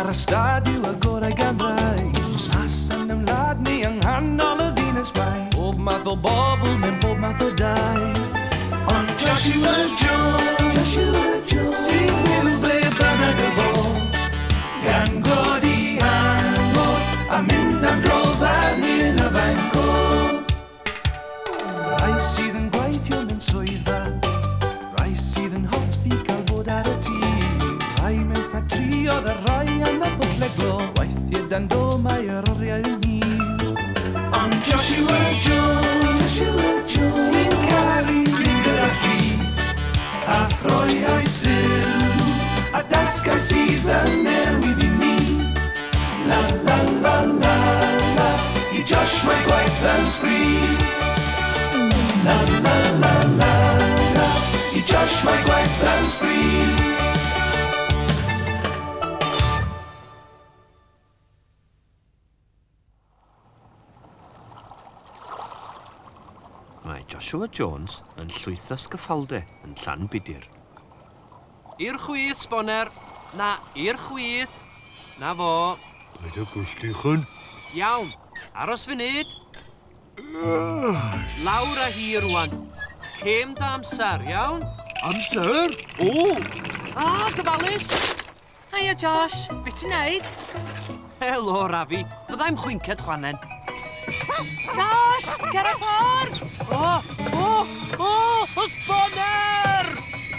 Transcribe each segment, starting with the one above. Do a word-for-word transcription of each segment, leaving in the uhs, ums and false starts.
Ar y stad yw y gorau gan rai. Asan yn wlad ni yng nghanol y ddinas mai. Bob math o bobl mewn bob math o dau. Ond Joshua Jones, Joshua Jones, sy'n byw ble bynnag y bo. Gan godi angor a mynd am dro fan hyn a fan co. Rai sydd yn gweithio mewn swyddfa, rai sydd yn hoffi cael bod ar y tîm. Rai mewn ffatri oedd y rai am y bwll glo, waithio dan do mae yr oriau yn hir. Ond Joshua Jones, Joshua Jones, sy'n caru mynd gyda chi, a ffroiau sylw, a dasgau sydd yn newid i ni. La la la la la, i Josh mae gwaith yn sbri. La la la la la, i Josh mae gwaith yn sbri. Mae Joshua Jones yn llwytho sgyffaldau yn Llanbudur. I'r chwith, Sboner. Na, i'r chwith. Na fo. Paid o gwylltich yn. Iawn, aros funud. Lawr â hi rwan. Cem da amser, iawn? Amser? O! Ah, gyfalus! Hiya, Josh. Be ti'n neud? Helo, Rafi. Fyddai'm chwinced chwanen. Josh, ger y ffordd! O! O! O! Ysboner!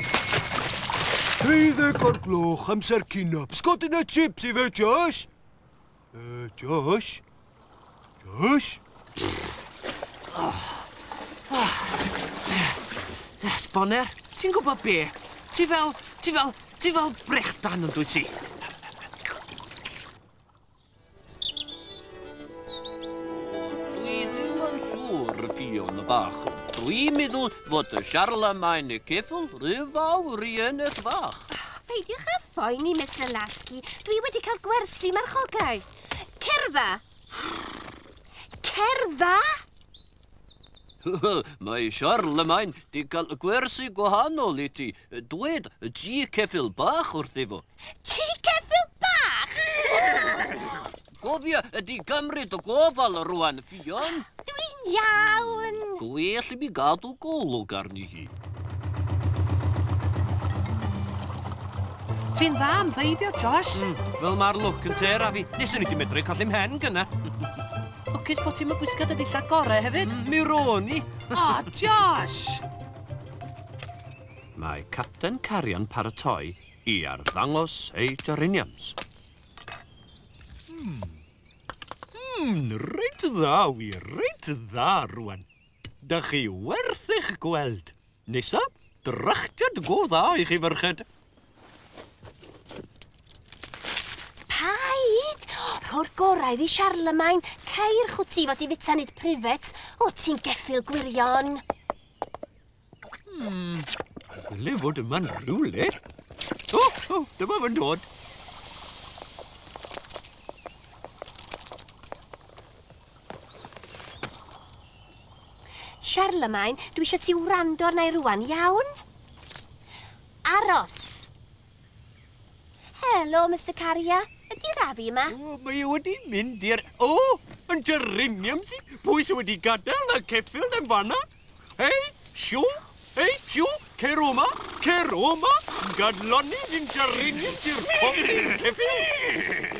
Deuddeg o'r gloch, amser cino. Psgodyn y chips i fe, Josh? Uh, Josh? Josh? Sboner, ti'n gwybod be? Ti fel, ti fel, ti fel brechdan yn dwyt ti? Dwi ddim yn siŵr y ffion y bach. Dwi'n meddwl fod y Charlemagne y Ceffyl rhyw fawr i ennill fach. Peidiwch â phoeni, Mister Lasky. Dwi wedi cael gwersi marchogaeth. Cerdda! Cerdda! Mae Charlemagne di cael gwersi gwahanol i ti. Dwed G Ceffyl Bach wrth efo. G Ceffyl Bach? Gofia ydi gymryd o gofal rwan, ffion. Dwi'n iawn. Gwell i mi gadw golwg arni hi. Ti'n dda am ddeifio, Josh? Mm, fel mae'r lwc yn te, Rafi. Nesyn ni di medru colli mhen gyna. Lwcus bod ti'n gwisgo dy ddilla gorau hefyd? Mm, mi roni. O, Josh! Mae Capten Carian paratoi i arddangos ei jariniams. Hmm. Hmm, reit dda, wi, reit dda rwan. Da chi werth eich gweld. Nesa, drachtiad go dda i chi ferched. Paid! Rho'r gorau i Charlemagne. Ceir chwti fod i fita nid prifet. O, ti'n geffil gwirion. Hmm, ddyle fod yma'n rhywle. O, o, dyma fy'n dod. Charlemagne, dwi eisiau ti wrando arna i rwan, iawn? Aros. Helo, Mister Caria. Ydi Rafi yma? O, mae e wedi mynd i'r... O, yn jariniam si. Pwy sydd wedi gadael y Ceffyl yn fanna? Hei, siw, hei, siw, cer oma, cer oma. Gadloni fi'n jariniam si'r pobl Ceffyl.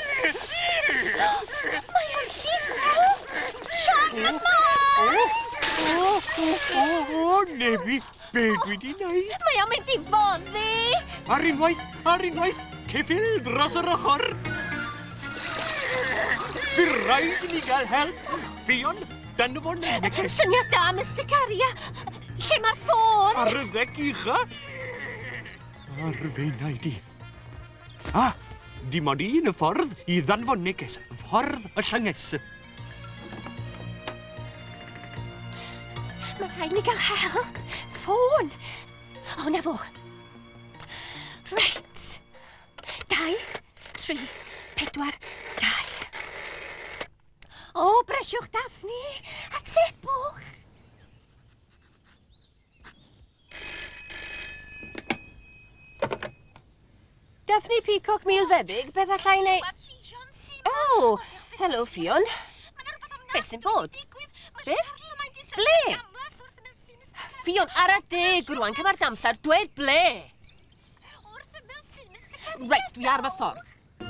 Mae o'n llithro! Charlemagne! O, o, o, o, nefi, be dwi di wneud? Mae o'n mynd i foddi! Ar unwaith, ar unwaith, Ceffyl dros yr ochr. Bydd rhaid i ni gael help. Fion, dan fo'n neges. Syniad da, Mister Caria. Lle mae'r ffôn? Ar y ddeg ucha. Ar fe wnaid i. Ah, dim ond un y ffordd i ddanfon neges. Ffordd y llynges. Mae rhaid ni gael help. Ffôn. O, na fo. Reit. Dau, tri, pedwar, dau. O, bresiwch Daphne. A tebwch. Daphne Peacock Milfeddyg, beth allai neu... O, helo Fion. Beth sy'n bod? Beth? Ble? Fion, ar y deg rwan, cyma'r damser, dweud ble. Reit, dwi ar fy ffordd.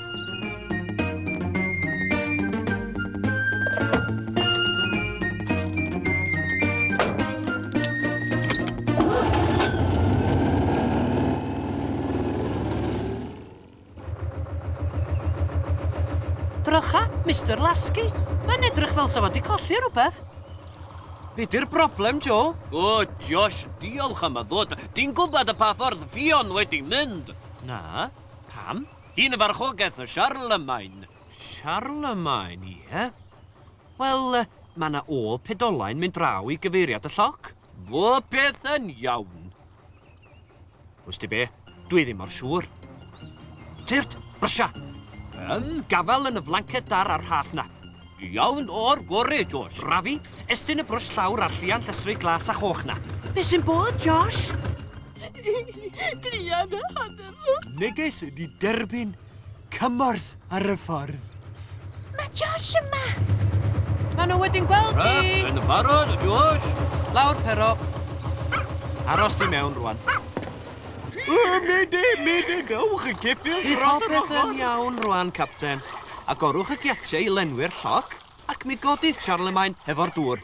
Drycha, mister Lasky. Mae'n edrych fel sa fo di colli rhywbeth. Be di'r broblem, Joe? O, Josh, diolch am y ddod. Ti'n gwybod y pa ffordd Fion wedi mynd? Na, pam? Hi'n y farchogaeth y Charlemagne. Charlemagne, ie? Wel, mae yna ôl pedolain mynd draw i gyfeiriad y lloc. Bo peth yn iawn. Wys ti be? Dwi ddim o'r siŵr. Tyrt, brysia. Yn? Gafel yn y flanced dar ar haff na. Iawn o'r gorau, Josh. Rafi, estyn y brwys llawr ar llian llestri glas a choch na. Be sy'n bod, Josh? Drian y hanner. Neges ydi derbyn cymorth ar y ffordd. Mae Josh yma. Mae nhw wedi'n gweld Raff, ni. yn barod, Josh. Lawr, pero. Aros di mewn rwan. O, mede, mede, gawch y Ceffyl. Bydd popeth yn iawn rwan, capten. A gorwch y giatiau i lenwi'r lloc, ac mi godydd Charlemagne efo'r dŵr.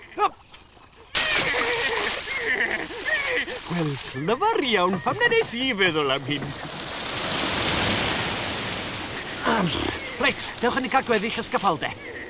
Wel, clyfar iawn, pam na nes i feddwl am hyn. Reit, dewch yn i cael gweddill ysgafalde.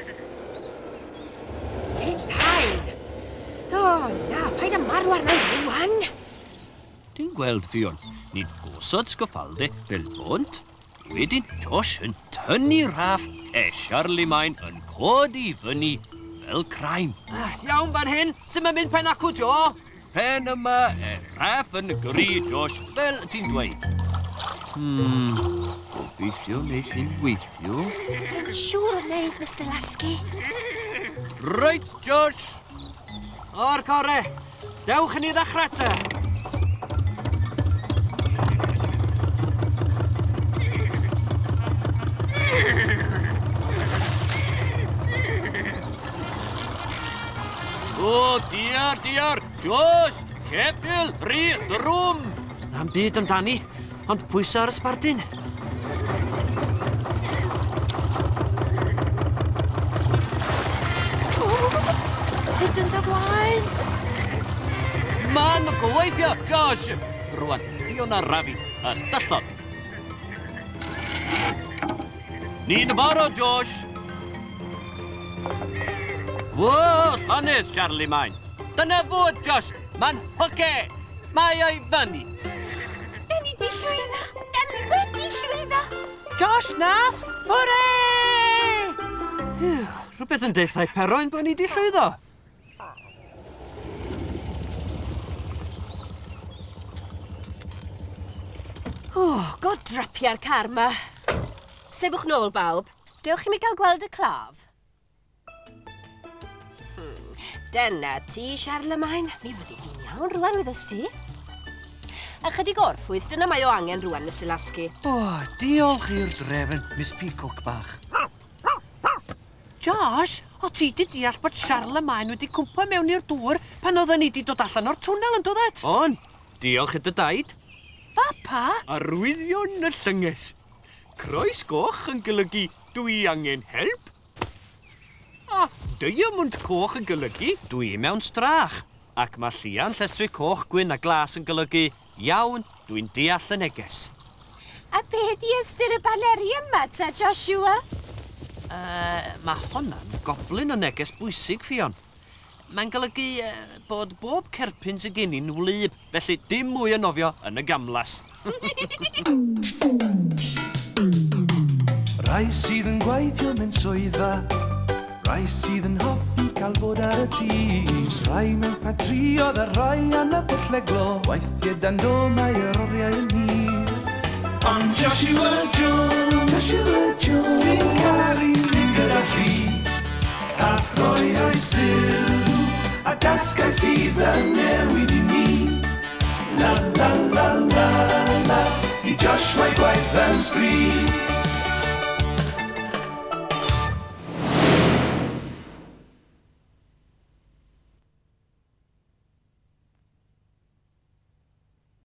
Te lain. O, na, paid â marw arna i rwan. Ti'n gweld, Fion, nid gosod sgyffalde fel bont. Wedyn, Josh yn tynnu Raff, e Charlemagne yn codi fyny fel craim. Ah, iawn fan hyn, sy'n mynd pen acw, Joe? Pen yma, e Raff yn gry, Josh, fel ti'n dweud. Hmm, gobeithio nes i'n weithio. Yn siŵr o wneud, mister Lasky. Reit, Josh. O'r gore, dewch yn i ddechrau te. O, diar, diar, Josh, Ceffyl, rhi, drwm. Na'n byd amdani, ond pwysa ar y sbardun. Tydyn dy flaen. Man o goweithio, Josh. Rwan, Fion a Rafi, a stallod. Ni'n barod, Josh. O, llanes, Charlemagne. Dyna fod, Josh. Ma'n hoce. Mae o'i fyny. Da ni di llwyddo. Da ni wedi llwyddo. Josh, nath. Hwrê! Rhywbeth yn deithau peroen bod ni di llwyddo. O, god drapia'r car ma. Sefwch nôl, bawb. Dewch i mi gael gweld y claf. Hmm. Dyna ti, Charlemagne. Mi fyddi di'n iawn rwan wethos ti. Ychydig orffwys, dyna mae o angen rwan, mister Lasky. O, diolch i'r drefn, Miss Peacock bach. Josh, o ti di deall bod Charlemagne wedi cwmpa mewn i'r dŵr pan oedden ni di dod allan o'r twnnel yn dod et? On, diolch i dy daid. Papa? Arwyddion y llynges. Croes goch yn golygu dwi angen help. A diamond coch yn golygu Dwi mewn strach, ac mae llian llestri coch gwyn a glas yn golygu iawn, dwi'n deall y neges. A be di ystyr y baneri yma, ta Joshua? Uh, mae honna'n goblin o neges bwysig, Fion. Mae'n golygu uh, bod bob cerpyn sy'n gen i'n wlyb, felly dim mwy o nofio yn y gamlas. Rai sydd yn gweithio mewn swyddfa, rai sydd yn hoffi cael bod ar y tîm, rai mewn ffatriodd a rai yn y bwlleglo, weithiau dan do mae yr oriau yn hir. Ond Joshua Jones, Joshua Jones, sy'n caru ni gyda chi, a throi o'i sylw, a dasgau sydd yn newid i ni. La la la la la, i Josh Welsh mae gwaith yn sbri.